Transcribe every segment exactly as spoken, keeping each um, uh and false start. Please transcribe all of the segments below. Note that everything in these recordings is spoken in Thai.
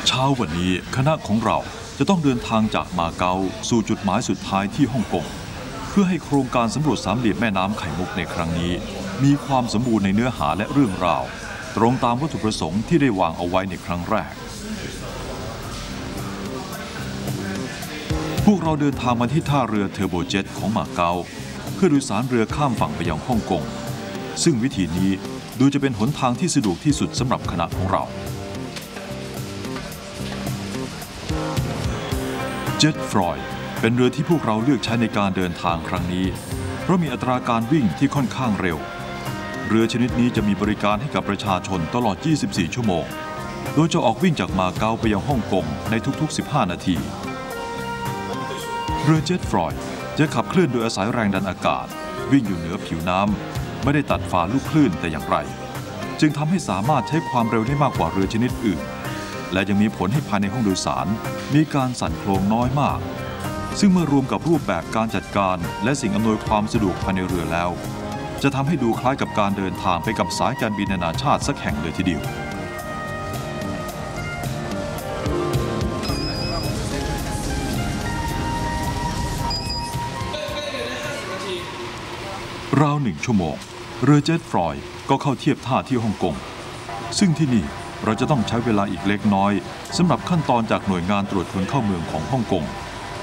เช้าวันนี้คณะของเราจะต้องเดินทางจากมาเก๊าสู่จุดหมายสุดท้ายที่ฮ่องกงเพื่อให้โครงการสำรวจสามเหลี่ยมแม่น้ำไข่มุกในครั้งนี้มีความสมบูรณ์ในเนื้อหาและเรื่องราวตรงตามวัตถุประสงค์ที่ได้วางเอาไว้ในครั้งแรกพวกเราเดินทางมาที่ท่าเรือเทอร์โบเจ็ตของมาเก๊าเพื่อโดยสารเรือข้ามฝั่งไปยังฮ่องกงซึ่งวิธีนี้ดูจะเป็นหนทางที่สะดวกที่สุดสำหรับคณะของเราเจ็ตฟรอยด์เป็นเรือที่พวกเราเลือกใช้ในการเดินทางครั้งนี้เพราะมีอัตราการวิ่งที่ค่อนข้างเร็วเรือชนิดนี้จะมีบริการให้กับประชาชนตลอดยี่สิบสี่ชั่วโมงโดยจะออกวิ่งจากมาเก๊าไปยังฮ่องกงในทุกๆสิบห้านาทีเรือเจ็ตฟรอยด์จะขับเคลื่อนโดยอาศัยแรงดันอากาศวิ่งอยู่เหนือผิวน้ำไม่ได้ตัดฝ่าลูกคลื่นแต่อย่างไรจึงทำให้สามารถใช้ความเร็วได้มากกว่าเรือชนิดอื่นและยังมีผลให้ภายในห้องโดยสารมีการสั่นโคลงน้อยมากซึ่งเมื่อรวมกับรูปแบบการจัดการและสิ่งอำนวยความสะดวกภายในเรือแล้วจะทำให้ดูคล้ายกับการเดินทางไปกับสายการบินนานาชาติสักแห่งเลยทีเดียวราวหนึ่งชั่วโมงเรือเจ็ตฟรอยด์ก็เข้าเทียบท่าที่ฮ่องกงซึ่งที่นี่เราจะต้องใช้เวลาอีกเล็กน้อยสำหรับขั้นตอนจากหน่วยงานตรวจคนเข้าเมืองของฮ่องกง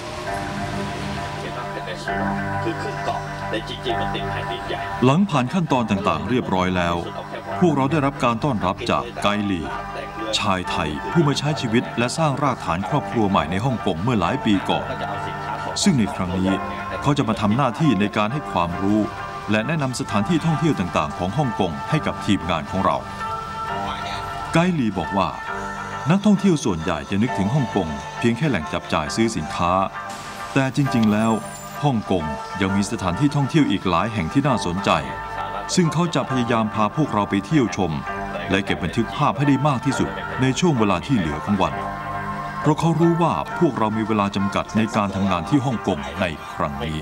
หลังผ่านขั้นตอนต่างๆเรียบร้อยแล้วพวกเราได้รับการต้อนรับจากไกหลี่ชายไทยผู้มาใช้ชีวิตและสร้างรากฐานครอบครัวใหม่ในฮ่องกงเมื่อหลายปีก่อนซึ่งในครั้งนี้เขาจะมาทำหน้าที่ในการให้ความรู้และแนะนำสถานที่ท่องเที่ยวต่างๆของฮ่องกงให้กับทีมงานของเราไกหลี่บอกว่านักท่องเที่ยวส่วนใหญ่จะนึกถึงฮ่องกงเพียงแค่แหล่งจับจ่ายซื้อสินค้าแต่จริงๆแล้วฮ่องกงยังมีสถานที่ท่องเที่ยวอีกหลายแห่งที่น่าสนใจซึ่งเขาจะพยายามพาพวกเราไปเที่ยวชมและเก็บบันทึกภาพให้ได้มากที่สุดในช่วงเวลาที่เหลือของวันเพราะเขารู้ว่าพวกเรามีเวลาจำกัดในการทำงานที่ฮ่องกงในครั้งนี้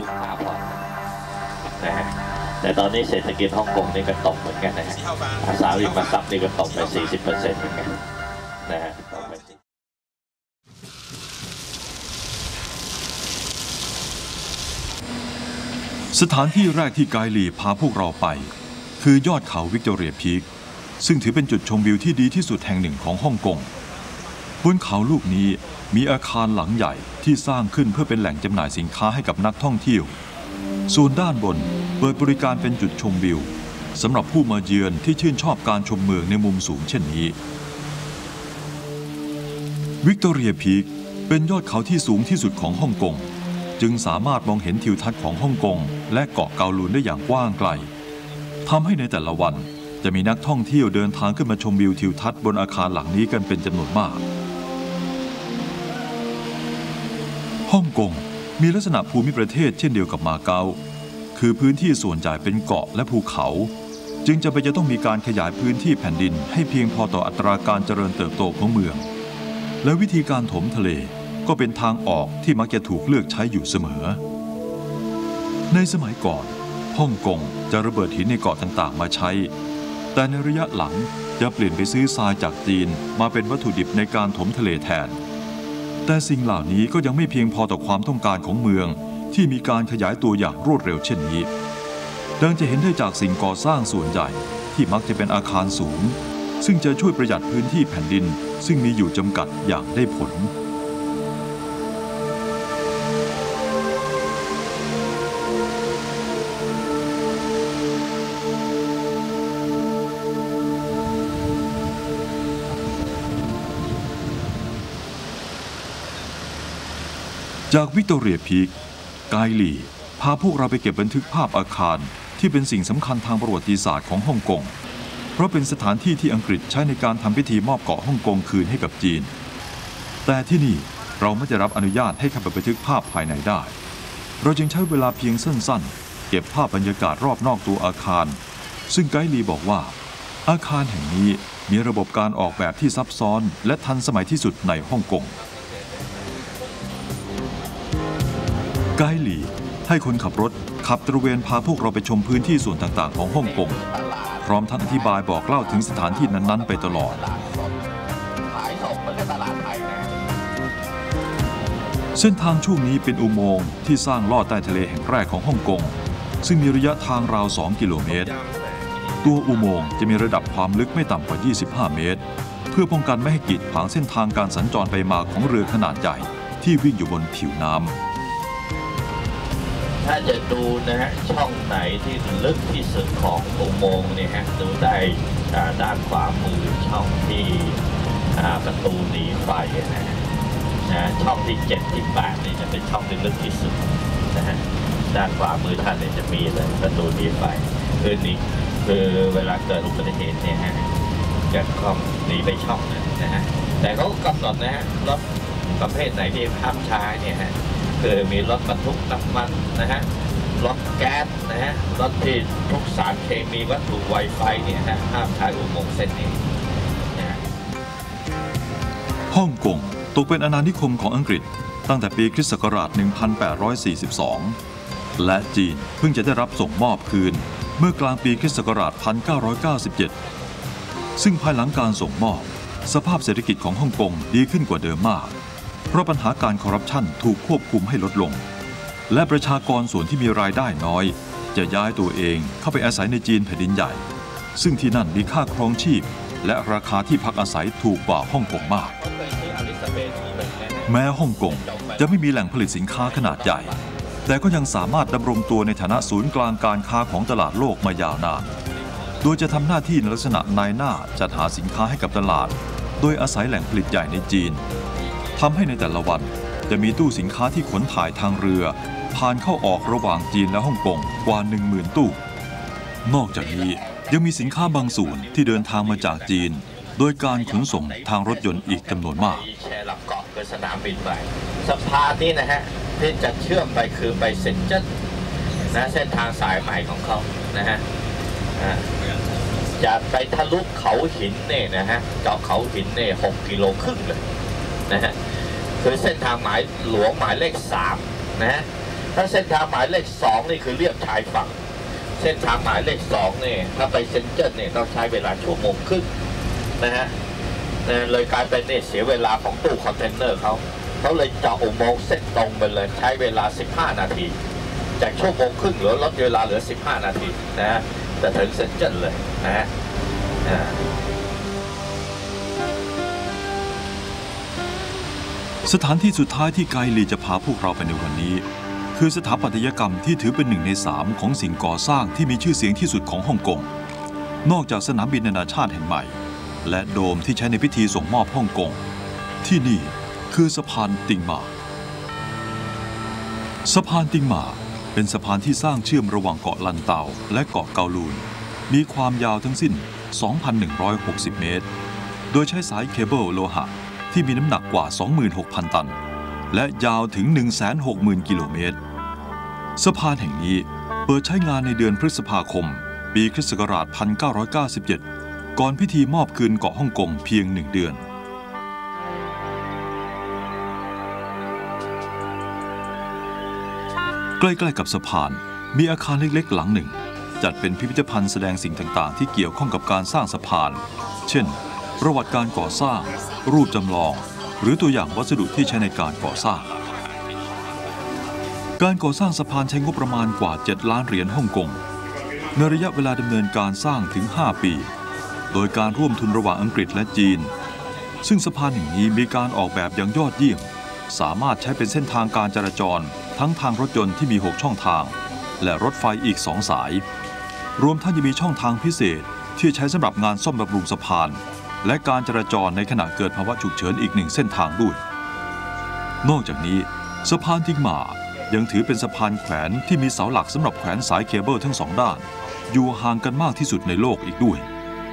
แต่ตอนนี้เศรษฐกิจฮ่องกงนี่ก็ตกเหมือนกันนะฮะอสังหาริมทรัพย์นี่ก็ตกไป สี่สิบเปอร์เซ็นต์ เหมือนกันนะฮะสถานที่แรกที่ไกหลี่พาพวกเราไปคือยอดเขาวิกตอเรียพีคซึ่งถือเป็นจุดชมวิวที่ดีที่สุดแห่งหนึ่งของฮ่องกงบนเขาลูกนี้มีอาคารหลังใหญ่ที่สร้างขึ้นเพื่อเป็นแหล่งจำหน่ายสินค้าให้กับนักท่องเที่ยวส่วนด้านบนเปิดบริการเป็นจุดชมวิวสำหรับผู้มาเยือนที่ชื่นชอบการชมเมืองในมุมสูงเช่นนี้วิกตอเรียพีคเป็นยอดเขาที่สูงที่สุดของฮ่องกงจึงสามารถมองเห็นทิวทัศน์ของฮ่องกงและเกาะเกาลูนได้อย่างกว้างไกลทำให้ในแต่ละวันจะมีนักท่องเที่ยวเดินทางขึ้นมาชมวิวทิวทัศน์บนอาคารหลังนี้กันเป็นจำนวนมากฮ่องกงมีลักษณะภูมิประเทศเช่นเดียวกับมาเก๊าคือพื้นที่ส่วนใหญ่เป็นเกาะและภูเขาจึงจำเป็นจะต้องมีการขยายพื้นที่แผ่นดินให้เพียงพอต่ออัตราการเจริญเติบโตของเมืองและวิธีการถมทะเลก็เป็นทางออกที่มักจะถูกเลือกใช้อยู่เสมอในสมัยก่อนฮ่องกงจะระเบิดหินในเกาะต่างๆมาใช้แต่ในระยะหลังจะเปลี่ยนไปซื้อทรายจากจีนมาเป็นวัตถุดิบในการถมทะเลแทนแต่สิ่งเหล่านี้ก็ยังไม่เพียงพอต่อความต้องการของเมืองที่มีการขยายตัวอย่างรวดเร็วเช่นนี้ดังจะเห็นได้จากสิ่งก่อสร้างส่วนใหญ่ที่มักจะเป็นอาคารสูงซึ่งจะช่วยประหยัดพื้นที่แผ่นดินซึ่งมีอยู่จำกัดอย่างได้ผลจากวิกตอเรียพีคไกหลี่พาพวกเราไปเก็บบันทึกภาพอาคารที่เป็นสิ่งสำคัญทางประวัติศาสตร์ของฮ่องกงเพราะเป็นสถานที่ที่อังกฤษใช้ในการทำพิธีมอบเกาะฮ่องกงคืนให้กับจีนแต่ที่นี่เราไม่ได้รับอนุญาตให้เข้าไปบันทึกภาพภายในได้เราจึงใช้เวลาเพียงสั้นๆเก็บภาพบรรยากาศรอบนอกตัวอาคารซึ่งไกหลี่บอกว่าอาคารแห่งนี้มีระบบการออกแบบที่ซับซ้อนและทันสมัยที่สุดในฮ่องกงไกหลี่ให้คนขับรถขับตระเวนพาพวกเราไปชมพื้นที่ส่วนต่างๆของฮ่องกงพร้อมทั้งอธิบายบอกเล่าถึงสถานที่นั้นๆไปตลอดเส้นทางช่วงนี้เป็นอุโมงค์ที่สร้างลอดใต้ทะเลแห่งแรกของฮ่องกงซึ่งมีระยะทางราวสองกิโลเมตรตัวอุโมงค์จะมีระดับความลึกไม่ต่ำกว่ายี่สิบห้าเมตรเพื่อป้องกันไม่ให้กีดขวางเส้นทางการสัญจรไปมาของเรือขนาดใหญ่ที่วิ่งอยู่บนผิวน้ำถ้าจะดูนะฮะช่องไหนที่ลึกที่สุดของอุโมงค์เนี่ยฮะดูได้ด้านขวามือช่องที่ประตูหนีไฟนะฮะช่องที่เจ็ดที่แปดนี่จะเป็นช่องที่ลึกที่สุดนะฮะด้านขวามือท่านเนี่ยจะมีเลยประตูหนีไฟคือนี่คือเวลาเกิดอุบัติเหตุเนี่ยฮะจะก็หนีไปช่องนั้นนะฮะแต่เขากำหนดนะฮะรถประเภทไหนที่ห้ามใช้เนี่ยฮะคือมีรถบรรทุกน้ำมันนะฮะรถแก๊สนะฮะรถที่ทุกสารเคมีวัตถุไวไฟเนี่ยฮะห้ามใช้อุโมงค์เส้นนี้นะฮะฮ่องกงตกเป็นอาณานิคมของอังกฤษตั้งแต่ปีคริสต์ศักราช หนึ่งพันแปดร้อยสี่สิบสอง และจีนเพิ่งจะได้รับส่งมอบคืนเมื่อกลางปีคริสต์ศักราช หนึ่งพันเก้าร้อยเก้าสิบเจ็ด ซึ่งภายหลังการส่งมอบสภาพเศรษฐกิจของฮ่องกงดีขึ้นกว่าเดิมมากเพราะปัญหาการคอร์รัปชันถูกควบคุมให้ลดลงและประชากรส่วนที่มีรายได้น้อยจะย้ายตัวเองเข้าไปอาศัยในจีนแผ่นดินใหญ่ซึ่งที่นั่นมีค่าครองชีพและราคาที่พักอาศัยถูกกว่าฮ่องกงมากแม้ฮ่องกงจะไม่มีแหล่งผลิตสินค้าขนาดใหญ่แต่ก็ยังสามารถดำรงตัวในฐานะศูนย์กลางการค้าของตลาดโลกมายาวนานโดยจะทำหน้าที่ในลักษณะนายหน้าจัดหาสินค้าให้กับตลาดโดยอาศัยแหล่งผลิตใหญ่ในจีนทำให้ในแต่ละวันจะมีตู้สินค้าที่ขนถ่ายทางเรือผ่านเข้าออกระหว่างจีนและฮ่องกงกว่า หนึ่งหมื่น ตู้นอกจากนี้ยังมีสินค้าบางส่วนที่เดินทางมาจากจีนโดยการขนส่งทางรถยนต์อีกจำนวนมากแชร์ลำเกาะคือสนามบินไปสะพานนี้นะฮะที่จะเชื่อมไปคือไปเซินเจิ้นนะเส้นทางสายใหม่ของเขานะฮะจะไปทะลุเขาหินเนี่ยนะฮะเจาะเขาหินเนี่ยหกกิโลครึ่งเลยนะฮะคือเส้นทางหมายหลวงหมายเลขสามนะฮะถ้าเส้นทางหมายเลขสองนี่คือเรียบชายฝั่งเส้นทางหมายเลขสองเนี่ยถ้าไปเซินเจิ้นเนี่ยต้องใช้เวลาชั่วโมงครึ่งนะฮะเลยกลายเป็นเนี่ยเสียเวลาของตู้คอนเทนเนอร์เขาเขาเลยเจาะอุโมงค์เส้นตรงไปเลยใช้เวลาสิบห้านาทีจากชั่วโมงครึ่งเหลือลดเวลาเหลือสิบห้านาทีนะฮะจะถึงเซินเจิ้นเลยนะฮะสถานที่สุดท้ายที่ไกลีจะพาพวกเราไปในวันนี้คือสถาปัตยกรรมที่ถือเป็นหนึ่งในสามของสิ่งก่อสร้างที่มีชื่อเสียงที่สุดของฮ่องกงนอกจากสนามบินนานาชาติแห่งใหม่และโดมที่ใช้ในพิธีส่งมอบฮ่องกงที่นี่คือสะพานติงหมาสะพานติงหมาเป็นสะพานที่สร้างเชื่อมระหว่างเกาะลันเตาและเกาะเกาลูนมีความยาวทั้งสิ้น สองพันหนึ่งร้อยหกสิบ เมตรโดยใช้สายเคเบิลโลหะที่มีน้ำหนักกว่า สองหมื่นหกพัน ตันและยาวถึง หนึ่งแสนหกหมื่น กิโลเมตรสะพานแห่งนี้เปิดใช้งานในเดือนพฤษภาคมปีคริสต์ศักราช หนึ่งพันเก้าร้อยเก้าสิบเจ็ด ก่อนพิธีมอบคืนเกาะฮ่องกงเพียงหนึ่งเดือนใกล้ๆกับสะพานมีอาคารเล็กๆหลังหนึ่งจัดเป็นพิพิธภัณฑ์แสดงสิ่งต่างๆที่เกี่ยวข้องกับการสร้างสะพานเช่นประวัติการก่อสร้างรูปจำลองหรือตัวอย่างวัสดุที่ใช้ในการก่อสร้างการก่อสร้างสะพานใช้งบประมาณกว่าเจ็ดล้านเหรียญฮ่องกงในระยะเวลาดำเนินการสร้างถึงห้าปีโดยการร่วมทุนระหว่างอังกฤษและจีนซึ่งสะพานแห่งนี้มีการออกแบบอย่างยอดเยี่ยมสามารถใช้เป็นเส้นทางการจราจรทั้งทางรถยนต์ที่มีหกช่องทางและรถไฟอีกสองสายรวมทั้งยังมีช่องทางพิเศษที่ใช้สำหรับงานซ่อมบำรุงสะพานและการจราจรในขณะเกิดภาวะฉุกเฉินอีกหนึ่งเส้นทางด้วยนอกจากนี้สะพานติงหมายังถือเป็นสะพานแขวนที่มีเสาหลักสำหรับแขวนสายเคเบิลทั้งสองด้านอยู่ห่างกันมากที่สุดในโลกอีกด้วย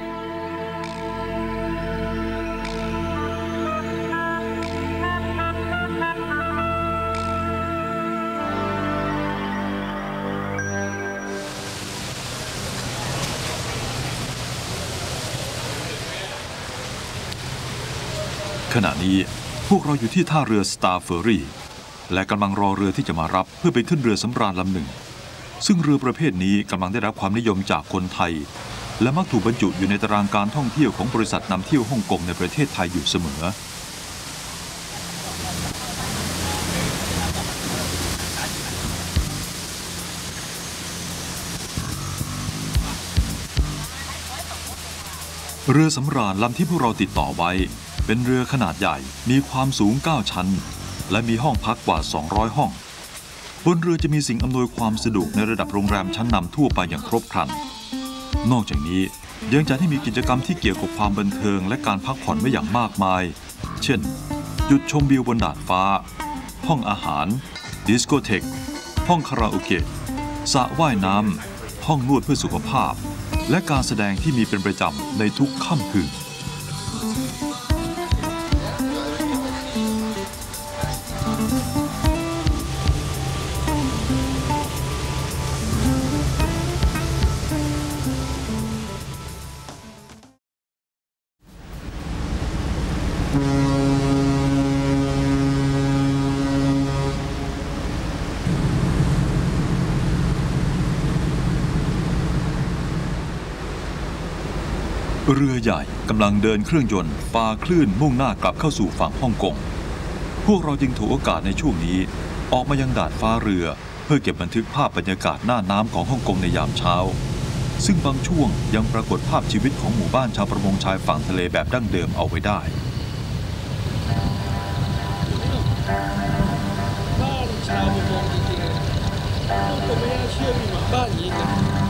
ขณะนี้พวกเราอยู่ที่ท่าเรือ Star Ferry และกำลังรอเรือที่จะมารับเพื่อไปขึ้นเรือสำราญลำหนึ่งซึ่งเรือประเภทนี้กำลังได้รับความนิยมจากคนไทยและมักถูกบรรจุอยู่ในตารางการท่องเที่ยวของบริษัทนำเที่ยวฮ่องกงในประเทศไทยอยู่เสมอเรือสำราญลำที่พวกเราติดต่อไว้เป็นเรือขนาดใหญ่มีความสูงเก้าชั้นและมีห้องพักกว่าสองร้อยห้องบนเรือจะมีสิ่งอำนวยความสะดวกในระดับโรงแรมชั้นนำทั่วไปอย่างครบครันนอกจากนี้ยังจัดให้มีกิจกรรมที่เกี่ยวกับความบันเทิงและการพักผ่อนไว้อย่างมากมายเช่นจุดชมวิวบนดาดฟ้าห้องอาหารดิสโกเทกห้องคาราโอเกะสระว่ายน้ำห้องนวดเพื่อสุขภาพและการแสดงที่มีเป็นประจำในทุกค่ำคืนเรือใหญ่กำลังเดินเครื่องยนต์ฝ่าคลื่นมุ่งหน้ากลับเข้าสู่ฝั่งฮ่องกงพวกเราจึงถือโอกาสในช่วงนี้ออกมายังดาดฟ้าเรือเพื่อเก็บบันทึกภาพบรรยากาศหน้าน้ำของฮ่องกงในยามเช้าซึ่งบางช่วงยังปรากฏภาพชีวิตของหมู่บ้านชาวประมงชายฝั่งทะเลแบบดั้งเดิมเอาไว้ได้บ้านชาวประมงจริงๆฮ่องกงไม่น่าเชื่อมีหมู่บ้านอย่างนี้นะ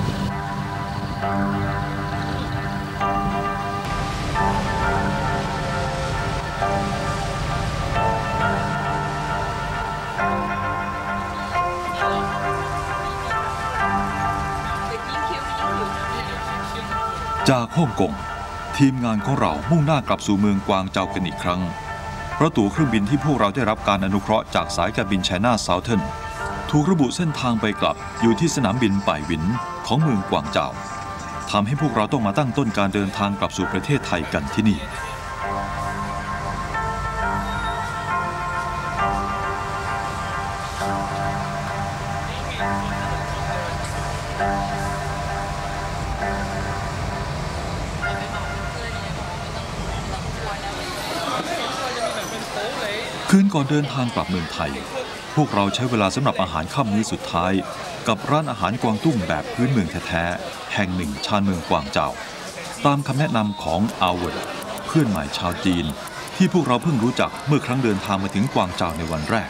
จากฮ่องกงทีมงานของเรามุ่งหน้ากลับสู่เมืองกวางเจากันอีกครั้งเพราะตั๋วเครื่องบินที่พวกเราได้รับการอนุเคราะห์จากสายการบินไชน่าเซาเทิร์นถูกระบุเส้นทางไปกลับอยู่ที่สนามบินป่ายหวินของเมืองกวางเจาทำให้พวกเราต้องมาตั้งต้นการเดินทางกลับสู่ประเทศไทยกันที่นี่คืนก่อนเดินทางกลับเมืองไทยพวกเราใช้เวลาสำหรับอาหารค่ำมื้อสุดท้ายกับร้านอาหารกวางตุ้งแบบพื้นเมืองแท้ๆแห่งหนึ่งชานเมืองกวางเจาตามคำแนะนำของอาเวิร์ดเพื่อนใหม่ชาวจีนที่พวกเราเพิ่งรู้จักเมื่อครั้งเดินทางมาถึงกวางเจาในวันแรก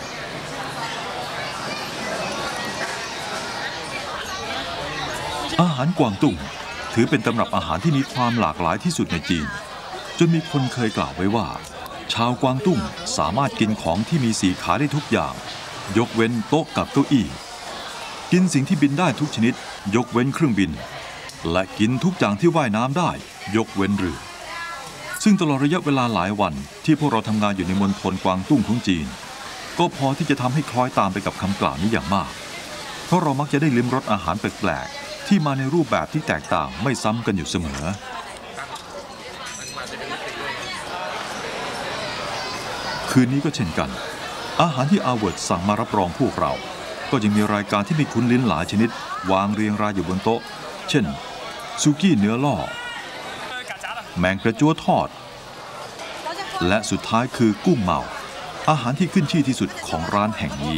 อาหารกวางตุ้งถือเป็นตำรับอาหารที่มีความหลากหลายที่สุดในจีนจนมีคนเคยกล่าวไว้ว่าชาวกวางตุ้งสามารถกินของที่มีสี่ขาได้ทุกอย่างยกเว้นโต๊ะกับเก้าอี้กินสิ่งที่บินได้ทุกชนิดยกเว้นเครื่องบินและกินทุกอย่างที่ว่ายน้ำได้ยกเว้นเรือซึ่งตลอดระยะเวลาหลายวันที่พวกเราทำงานอยู่ในมณฑลกวางตุ้งของจีนก็พอที่จะทำให้คล้อยตามไปกับคำกล่าวนี้อย่างมากเพราะเรามักจะได้ลิ้มรสอาหารแปลกๆที่มาในรูปแบบที่แตกต่างไม่ซ้ำกันอยู่เสมอคืนนี้ก็เช่นกันอาหารที่อาเวิร์ดสั่งมารับรองพวกเราก็ยังมีรายการที่ไม่คุ้นลิ้นหลายชนิดวางเรียงรายอยู่บนโต๊ะเช่นซุกี้เนื้อล่อแมงกระจั่วทอดและสุดท้ายคือกุ้งเมาอาหารที่ขึ้นชื่อที่สุดของร้านแห่งนี้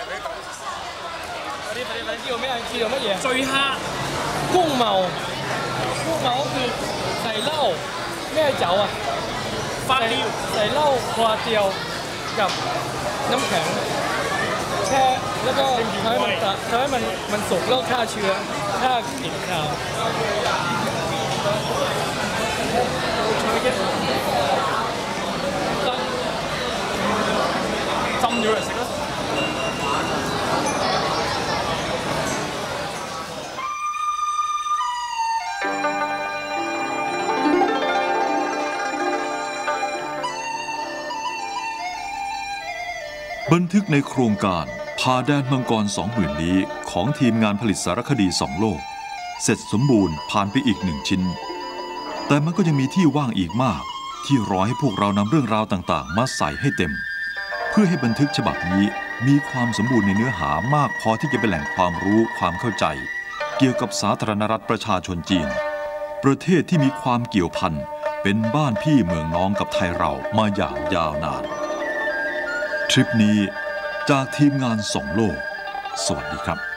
醉蝦กุ้งเมากุ้งเมาคือใส่เหล้าแม่เจ๋าอ่ะฟาดดิวใส่เหล้าควาเตียวกับน้ำแข็งแช่แล้วก็ทำให้มันทำให้มันมันสุกแล้วฆ่าเชื้อฆ่ากลิ่นคาว浸咗嚟食啦บันทึกในโครงการพาแดนมังกรสองหมื่นลี้ของทีมงานผลิตสารคดีสองโลกเสร็จสมบูรณ์ผ่านไปอีกหนึ่งชิ้นแต่มันก็ยังมีที่ว่างอีกมากที่รอให้พวกเรานำเรื่องราวต่างๆมาใส่ให้เต็มเพื่อให้บันทึกฉบับนี้มีความสมบูรณ์ในเนื้อหามากพอที่จะเป็นแหล่งความรู้ความเข้าใจเกี่ยวกับสาธารณรัฐประชาชนจีนประเทศที่มีความเกี่ยวพันเป็นบ้านพี่เมืองน้องกับไทยเรามาอย่างยาวนานทริปนี้จากทีมงานส่องโลกสวัสดีครับ